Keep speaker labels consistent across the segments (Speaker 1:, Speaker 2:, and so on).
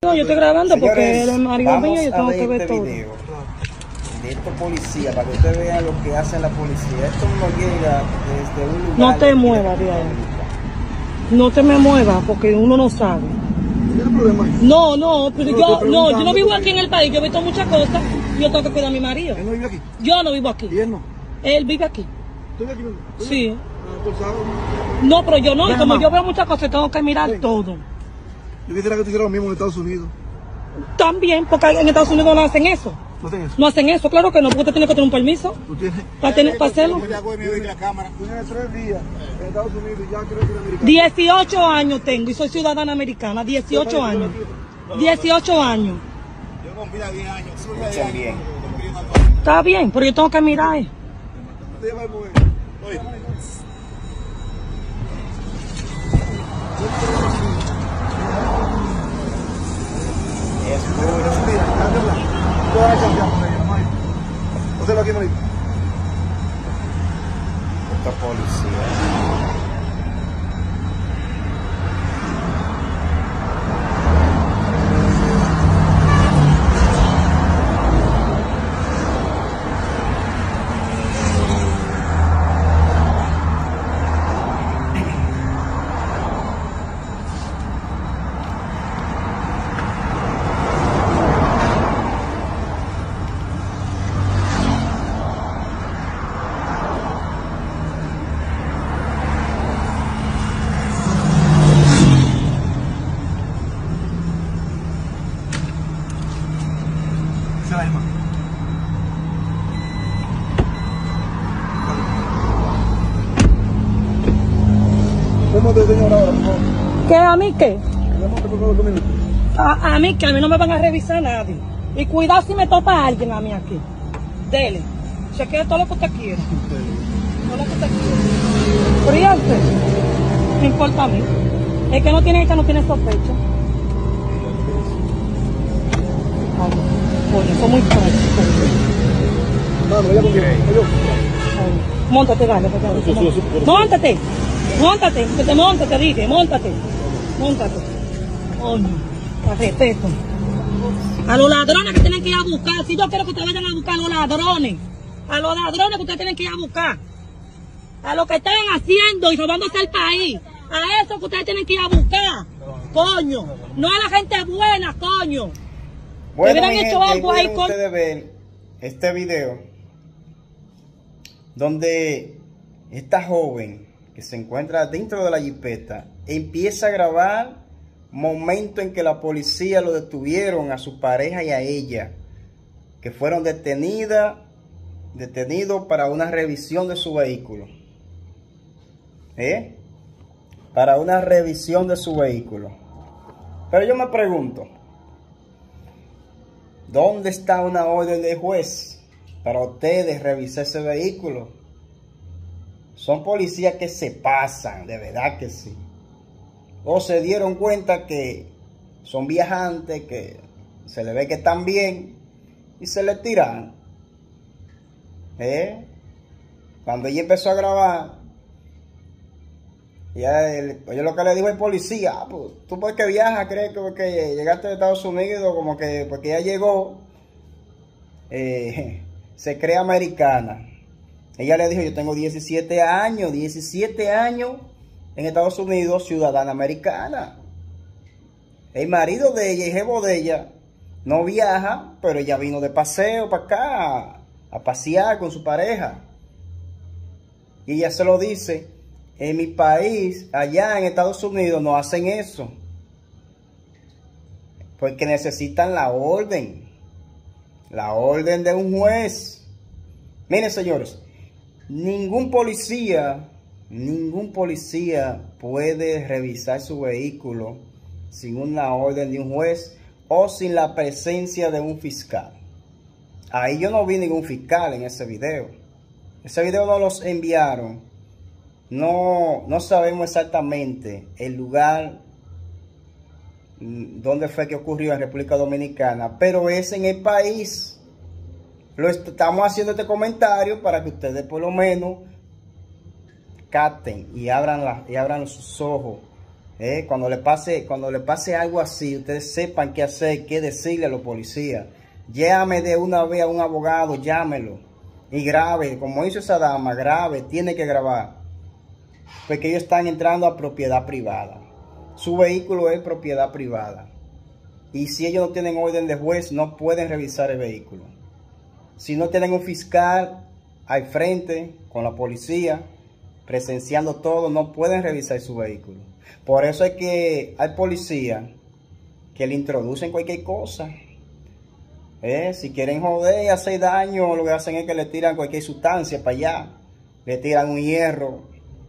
Speaker 1: No, yo estoy grabando.
Speaker 2: Señores,
Speaker 1: porque el marido mío yo tengo que
Speaker 2: vamos a
Speaker 1: ver
Speaker 2: este
Speaker 1: todo.
Speaker 2: video de estos policías para que ustedes vean lo que hace la policía. Esto no llega desde un lugar.
Speaker 1: No te muevas de ahí. No te me muevas porque uno no sabe.
Speaker 3: ¿Tiene problema ahí?
Speaker 1: No, pero yo no vivo aquí en el país. Yo he visto muchas cosas. Yo tengo que cuidar a mi marido.
Speaker 3: ¿Él no vive aquí?
Speaker 1: Yo no vivo aquí.
Speaker 3: ¿Y él no?
Speaker 1: Él vive aquí.
Speaker 3: ¿Tú vives aquí mismo?
Speaker 1: Sí.
Speaker 3: ¿Tú sabes?
Speaker 1: No, pero yo no. Y
Speaker 3: Ven,
Speaker 1: como
Speaker 3: mamá.
Speaker 1: yo veo muchas cosas, tengo que mirar
Speaker 3: Ven.
Speaker 1: todo.
Speaker 3: Yo quisiera que tú hicieras lo mismo en Estados Unidos.
Speaker 1: También, porque en Estados Unidos no hacen eso.
Speaker 3: ¿No tienes eso?
Speaker 1: No hacen eso, claro que no, porque usted tiene que tener un permiso
Speaker 3: ¿Tú tienes?
Speaker 1: para hacerlo.
Speaker 3: Tienes 3 días en Estados Unidos y ya creo que eres americano.
Speaker 1: 18 años tengo y soy ciudadana americana. 18 años. 18 años.
Speaker 3: Yo con vida 10 años.
Speaker 2: Escuchen bien.
Speaker 1: Está bien, pero yo tengo que mirar.
Speaker 3: Te lleva el mujer.
Speaker 2: Es muy
Speaker 3: Mira, dale hablar. Tú vas a cambiar con ella, Mike. Hazlo aquí, Mike.
Speaker 2: estos policías.
Speaker 3: Se la llama. Démosle, señora, ahora, por favor.
Speaker 1: ¿Qué a mí qué?
Speaker 3: Démosle, por favor, 2 minutos.
Speaker 1: A mí que a mí no me van a revisar nadie. Y cuidado si me topa alguien a mí aquí. Dele. Chequee todo lo que usted quiera. Todo lo que usted quiera. Fríanse. No importa a mí. El que no tiene sospecha. Ay, coño, son muy fuertes.
Speaker 3: Mano, ella conmigo.
Speaker 1: Móntate, dale. Móntate. Móntate. Que te montes, te dije. Móntate. Coño. Te respeto. A los ladrones que tienen que ir a buscar. Si yo quiero que ustedes vayan a buscar a los ladrones. A los ladrones que ustedes tienen que ir a buscar. A lo que están haciendo y robándose el país. A eso que ustedes tienen que ir a buscar. Coño. No a la gente buena, coño.
Speaker 2: Bueno,
Speaker 1: hubieran
Speaker 2: mi
Speaker 1: hecho
Speaker 2: gente,
Speaker 1: algo ahí
Speaker 2: pudieron
Speaker 1: con...
Speaker 2: ustedes ver este video donde esta joven que se encuentra dentro de la jipeta empieza a grabar momento en que la policía lo detuvieron a su pareja y a ella, que fueron detenidos para una revisión de su vehículo. Para una revisión de su vehículo. Pero yo me pregunto, ¿dónde está una orden de juez para ustedes revisar ese vehículo? Son policías que se pasan, de verdad que sí. O se dieron cuenta que son viajantes, que se le ve que están bien y se les tiran. Cuando ella empezó a grabar, oye lo que le dijo el policía: pues, tú porque viajas, crees que llegaste de Estados Unidos, como que porque ya llegó, se cree americana. Ella le dijo: yo tengo 17 años en Estados Unidos, ciudadana americana. El marido de ella, el jefe de ella, no viaja, pero ella vino de paseo para acá, a pasear con su pareja. Y ella se lo dice: en mi país, allá en Estados Unidos, no hacen eso. Porque necesitan la orden de un juez. Miren, señores, ningún policía puede revisar su vehículo sin una orden de un juez o sin la presencia de un fiscal. Ahí yo no vi ningún fiscal en ese video. Ese video no los enviaron. No sabemos exactamente el lugar donde fue que ocurrió en República Dominicana, pero es en el país. Estamos haciendo este comentario para que ustedes por lo menos capten y abran sus ojos Cuando le pase algo así, ustedes sepan qué hacer, qué decirle a los policías. Llame de una vez a un abogado, llámelo. Y grabe, como hizo esa dama, grabe, tiene que grabar. Porque ellos están entrando a propiedad privada. Su vehículo es propiedad privada. Y si ellos no tienen orden de juez, no pueden revisar el vehículo. Si no tienen un fiscal al frente con la policía, presenciando todo, no pueden revisar su vehículo. Por eso es que hay policías que le introducen cualquier cosa. Si quieren joder y hacer daño, lo que hacen es que le tiran cualquier sustancia para allá. Le tiran un hierro.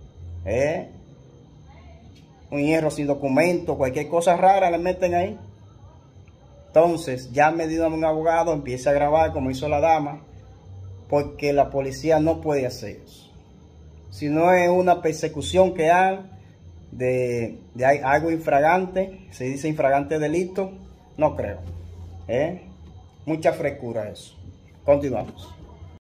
Speaker 2: Un hierro sin documento, cualquier cosa rara le meten ahí. Entonces, llame de un abogado, empiece a grabar como hizo la dama, porque la policía no puede hacer eso. Si no es una persecución que hay de algo infragante, se dice infragante delito, no creo. Mucha frescura eso. Continuamos.